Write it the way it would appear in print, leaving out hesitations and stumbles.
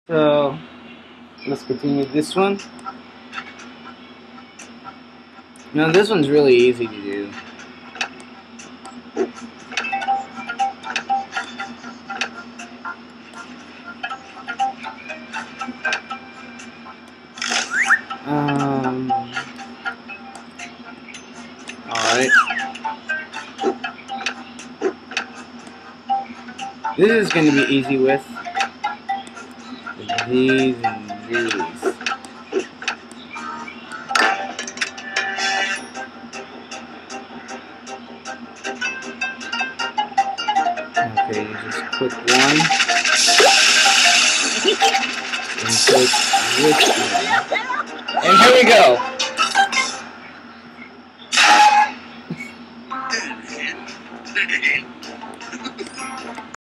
So let's continue this one. Now this one's really easy to do. Alright. This is going to be easy with these and these. Okay, you just click one and click this one. And here we go.